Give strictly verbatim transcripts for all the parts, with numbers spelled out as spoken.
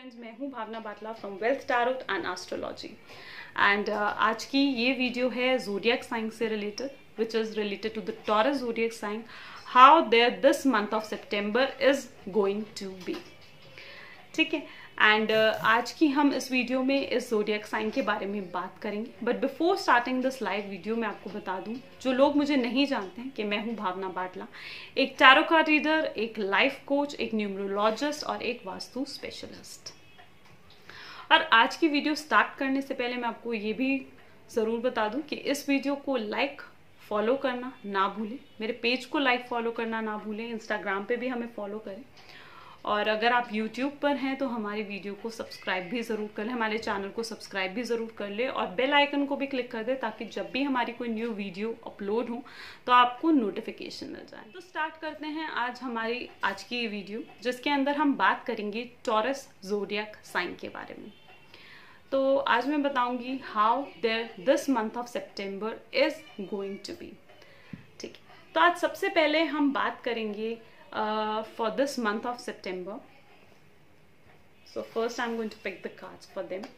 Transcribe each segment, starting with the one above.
Friends, मैं हूं Bhavna Batla from wealth tarot and astrology and आज की ये वीडियो है ज़ोडिएक साइन से related, which is related to the Taurus zodiac sign, how there this month of September is going to be. ठीक है, and uh, आज की हम इस वीडियो में इस ज़ोडिएक साइन के बारे में बात करेंगे। But before starting this live video मैं आपको बता दूं, जो लोग मुझे नहीं जानते हैं, कि मैं हूं भावना बाटला, एक टैरो कार्ड रीडर, एक लाइफ कोच, एक न्यूमरोलॉजिस्ट और एक वास्तु स्पेशलिस्ट। और आज की वीडियो स्टार्ट करने से पहले मैं आपको ये भी ज़रूर बता दूं कि इस वीडियो को लाइक फॉलो करना ना भूलें, मेरे पेज को लाइक फॉलो करना ना भूलें, इंस्टाग्राम पे भी हमें फॉलो करें, और अगर आप यूट्यूब पर हैं तो हमारी वीडियो को सब्सक्राइब भी ज़रूर कर लें, हमारे चैनल को सब्सक्राइब भी ज़रूर कर लें और बेल आइकन को भी क्लिक कर दें, ताकि जब भी हमारी कोई न्यू वीडियो अपलोड हो तो आपको नोटिफिकेशन मिल जाए। तो स्टार्ट करते हैं आज हमारी आज की ये वीडियो, जिसके अंदर हम बात करेंगे टॉरस ज़ोडिएक साइन के बारे में। तो आज मैं बताऊंगी how there this month of September is going to be. ठीक है, तो आज सबसे पहले हम बात करेंगे Uh, for this month of September. So first I'm going to pick the cards for them.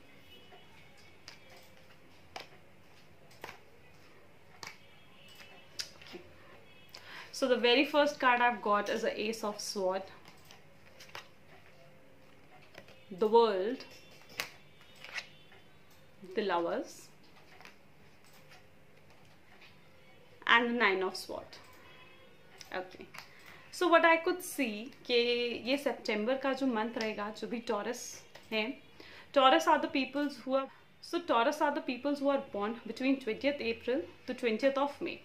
Okay. So the very first card I've got is the Ace of Swords, the World, the Lovers, and the Nine of Swords. Okay. So what I could see कि ये सितंबर का जो month रहेगा, जो भी Taurus है, Taurus are the peoples who are so Taurus are the peoples who are born between twentieth April to twentieth of May.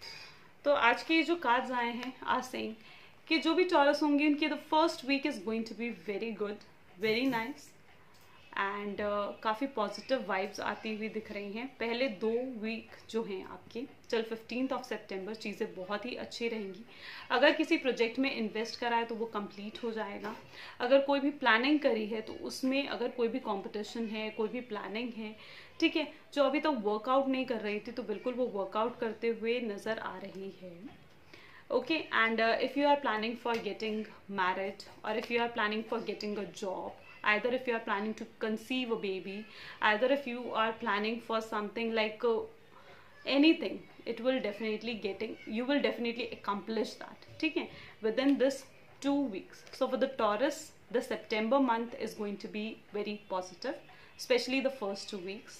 तो आज के जो कार्ड्स आए हैं आर सेइंग कि जो भी टॉरस होंगे उनकी the first week is going to be very good, very nice, and काफ़ी पॉजिटिव वाइब्स आती हुई दिख रही हैं। पहले दो वीक जो हैं आपके चल फिफ्टींथ ऑफ सितंबर चीज़ें बहुत ही अच्छी रहेंगी। अगर किसी प्रोजेक्ट में इन्वेस्ट करा है तो वो कंप्लीट हो जाएगा। अगर कोई भी प्लानिंग करी है तो उसमें अगर कोई भी कंपटीशन है, कोई भी प्लानिंग है, ठीक है, जो अभी तक तो वर्कआउट नहीं कर रही थी तो बिल्कुल वो वर्कआउट करते हुए नज़र आ रही है। Okay, and if you are planning for getting married और if you are planning for getting a job, either if you are planning to conceive a baby, either if you are planning for something like uh, anything, it will definitely getting you will definitely accomplish that, ठीक है, within this two weeks. So for the Taurus, the September month is going to be very positive, especially the first two weeks.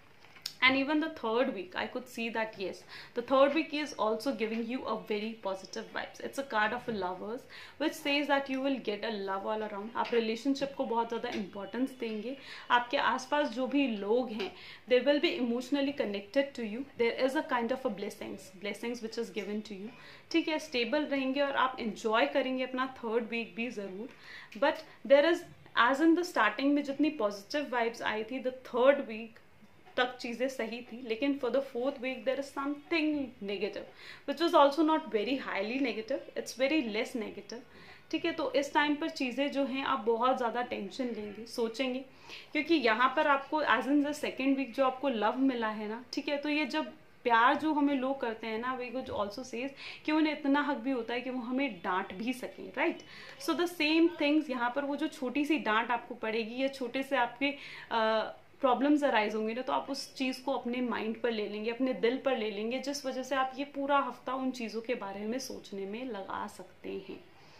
And even the third week, I could see that yes, the third week is also giving you a very positive vibes. It's a card of a lovers, which says that you will get a love all around. आप relationship को बहुत ज़्यादा importance देंगे। आपके आसपास जो भी लोग हैं, they will be emotionally connected to you. There is a kind of a blessings, blessings which is given to you. ठीक है, stable रहेंगे और आप enjoy करेंगे अपना third week भी ज़रूर। But there is, as in the starting में जितनी positive vibes आई थी, the third week तक चीज़ें सही थी, लेकिन for the fourth week there is something negative which is also not very highly negative, it's very less negative. ठीक है, तो इस टाइम पर चीज़ें जो हैं आप बहुत ज़्यादा टेंशन लेंगे, सोचेंगे, क्योंकि यहाँ पर आपको as in the second week जो आपको लव मिला है ना, ठीक है, तो ये जब प्यार जो हमें लोग करते हैं ना, वे कुछ ऑल्सो सेज कि उन्हें इतना हक भी होता है कि वो हमें डांट भी सकें, right. So the same things यहाँ पर, वो जो छोटी सी डांट आपको पड़ेगी या छोटे से आपके uh, प्रॉब्लम्स अराइज होंगे ना, तो आप उस चीज़ को अपने माइंड पर ले लेंगे, अपने दिल पर ले लेंगे, जिस वजह से आप ये पूरा हफ्ता उन चीज़ों के बारे में सोचने में लगा सकते हैं।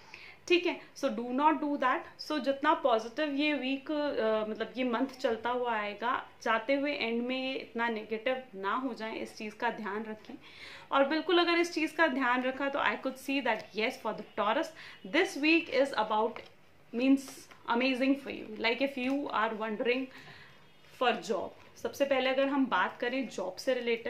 ठीक है, so do not do that. So जितना पॉजिटिव ये वीक uh, मतलब ये मंथ चलता हुआ आएगा, जाते हुए एंड में ये इतना नेगेटिव ना हो जाए, इस चीज़ का ध्यान रखें। और बिल्कुल अगर इस चीज़ का ध्यान रखा तो I could see that yes, for the Taurus this week is about means amazing for you. Like if you are wondering for job, सबसे पहले अगर हम बात करें जॉब से रिलेटेड,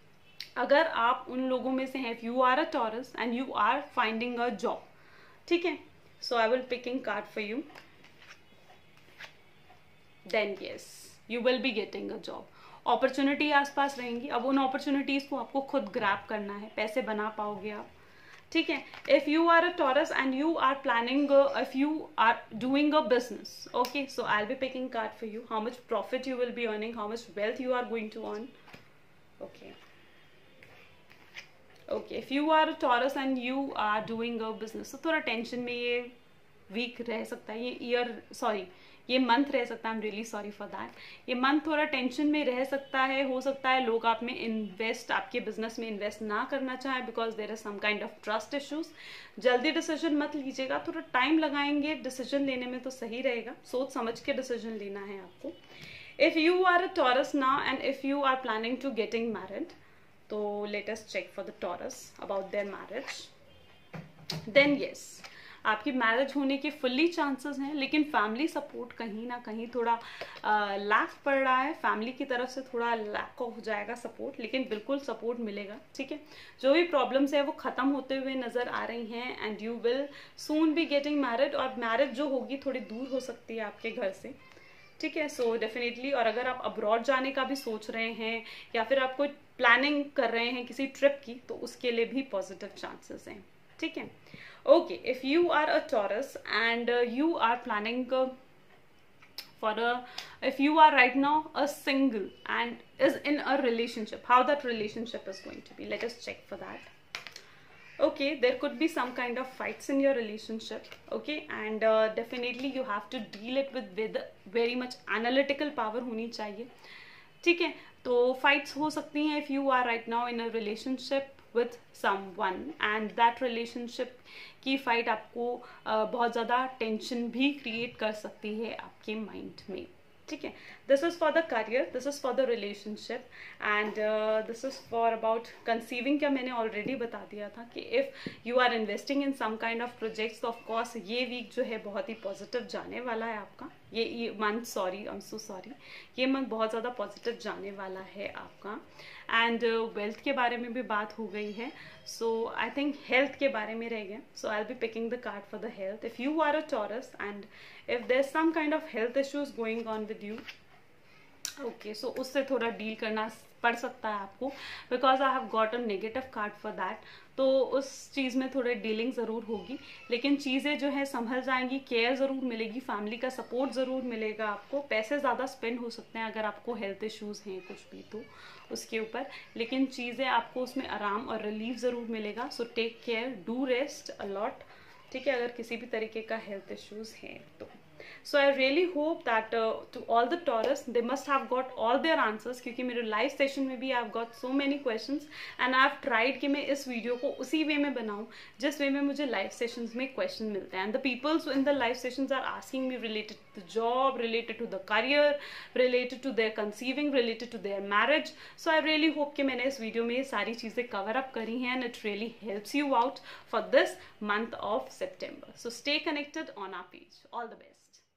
अगर आप उन लोगों में से हैं, if you are a Taurus and you are finding a job, ठीक है, so I will picking card for you, then yes you will be getting a job. Opportunity आसपास रहेंगी, अब उन अपॉर्चुनिटीज़ को आपको खुद ग्रैब करना है, पैसे बना पाओगे आप। ठीक है, if you are a Taurus and you are planning, if you are doing a business, okay, so I will be picking card for you, how much profit you will be earning, how much wealth you are going to earn. Okay okay, if you are a Taurus and you are doing a business, तो थोड़ा tension में ये week रह सकता है, ये year sorry ये month रह सकता है, I am really sorry for that. ये मंथ थोड़ा टेंशन में रह सकता है, हो सकता है लोग आप में इन्वेस्ट, आपके बिजनेस में इन्वेस्ट ना करना चाहें because there is some kind of trust issues. जल्दी डिसीजन मत लीजिएगा, थोड़ा टाइम लगाएंगे डिसीजन लेने में तो सही रहेगा, सोच समझ के डिसीजन लेना है आपको। If you are a Taurus now and if you are planning to getting married, तो let us check for the Taurus about their marriage. Then yes, आपकी मैरिज होने के फुल्ली चांसेस हैं, लेकिन फैमिली सपोर्ट कहीं ना कहीं थोड़ा लैक पड़ रहा है, फैमिली की तरफ से थोड़ा लैक हो जाएगा सपोर्ट, लेकिन बिल्कुल सपोर्ट मिलेगा, ठीक है। जो भी प्रॉब्लम्स है वो ख़त्म होते हुए नज़र आ रही हैं and you will soon be getting married. और मैरिज जो होगी थोड़ी दूर हो सकती है आपके घर से, ठीक है। सो डेफिनेटली, और अगर आप अब्रॉड जाने का भी सोच रहे हैं या फिर आप कोई प्लानिंग कर रहे हैं किसी ट्रिप की, तो उसके लिए भी पॉजिटिव चांसेस हैं, ठीक है। Okay, if you are a Taurus and you are planning for a, if you are right now a single and is in a relationship, how that relationship is going to be, let us check for that. Okay, there could be some kind of fights in your relationship, okay, and uh, definitely you have to deal it with with very much analytical power होनी चाहिए, ठीक है। तो fights हो सकती हैं if you are right now in a relationship with someone and that relationship की fight आपको uh, बहुत ज़्यादा टेंशन भी क्रिएट कर सकती है आपके माइंड में, ठीक है। This is for the career, this is for the relationship and this is for about conceiving का मैंने ऑलरेडी बता दिया था कि if you are investing in some kind of projects, of course ये वीक जो है बहुत ही पॉजिटिव जाने वाला है आपका, ये ये month, sorry I am so sorry, ये मंथ बहुत ज़्यादा पॉजिटिव जाने वाला है आपका। एंड वेल्थ uh, के बारे में भी बात हो गई है, सो आई थिंक हेल्थ के बारे में रह गया, so I will be picking the card for the health. If you are a Taurus and if there is some kind of health issues going on with you, okay, so उससे थोड़ा deal करना पड़ सकता है आपको, because I have got a negative card for that. तो उस चीज़ में थोड़ी डीलिंग ज़रूर होगी, लेकिन चीज़ें जो है संभल जाएंगी, केयर ज़रूर मिलेगी, फैमिली का सपोर्ट ज़रूर मिलेगा आपको। पैसे ज़्यादा स्पेंड हो सकते हैं अगर आपको हेल्थ इश्यूज़ हैं कुछ भी तो उसके ऊपर, लेकिन चीज़ें आपको उसमें आराम और रिलीफ ज़रूर मिलेगा। So take care, do rest a lot, ठीक है, अगर किसी भी तरीके का हेल्थ इश्यूज़ हैं तो। So I really hope that uh, to all the Taurus, they must have got all their answers, क्योंकि मेरे लाइव सेशन में भी I've got so many questions and I've tried कि मैं इस वीडियो को उसी वे में बनाऊँ जिस वे में मुझे लाइव सेशंस में क्वेश्चन मिलते हैं। And the people in the live sessions are asking me related to the job, related to the career, related to their conceiving, related to their marriage. So I really hope कि मैंने इस video में ये सारी चीज़ें cover up करी हैं and it really helps you out for this month of September. So stay connected on our page. All the best.